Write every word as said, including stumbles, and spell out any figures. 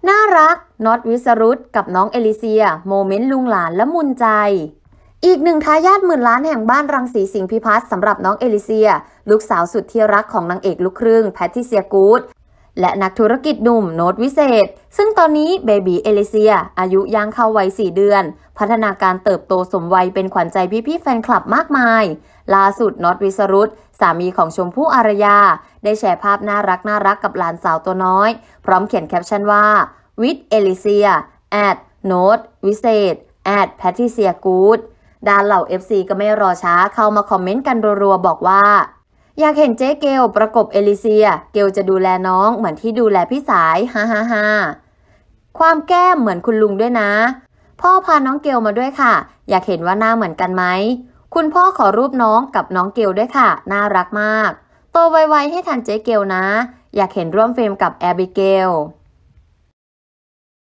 น่ารักน็อตวิสรุตกับน้องเอลิเซียโมเมนต์ลุงหลานละมุนใจอีกหนึ่งทายาทหมื่นล้านแห่งบ้านรังสีสิงห์พิพัฒน์สำหรับน้องเอลิเซียลูกสาวสุดที่รักของนางเอกลูกครึ่งแพทริเซียกูดและนักธุรกิจหนุ่มโน้ตวิเศษซึ่งตอนนี้เบบีเอลิเซียอายุย่างเข้าวัยสี่เดือนพัฒนาการเติบโตสมวัยเป็นขวัญใจพี่ๆแฟนคลับมากมายล่าสุดน็อตวิสรุตสามีของชมพู่อารยาได้แชร์ภาพน่ารักน่ารักกับหลานสาวตัวน้อยพร้อมเขียนแคปชั่นว่า with Alicia at Note วิเศษ at Patricia Good ด้านเหล่า เอฟ ซี ก็ไม่รอช้าเข้ามาคอมเมนต์กันรัวๆบอกว่าอยากเห็นเจ๊เกลประกบเอลิเซียเกลจะดูแลน้องเหมือนที่ดูแลพี่สายฮ่าฮ่าฮ่าความแก้มเหมือนคุณลุงด้วยนะพ่อพาน้องเกลมาด้วยค่ะอยากเห็นว่าหน้าเหมือนกันไหมคุณพ่อขอรูปน้องกับน้องเกลด้วยค่ะน่ารักมากโตไวๆให้ทันเจ๊เกลนะอยากเห็นร่วมเฟรมกับแอบิเกล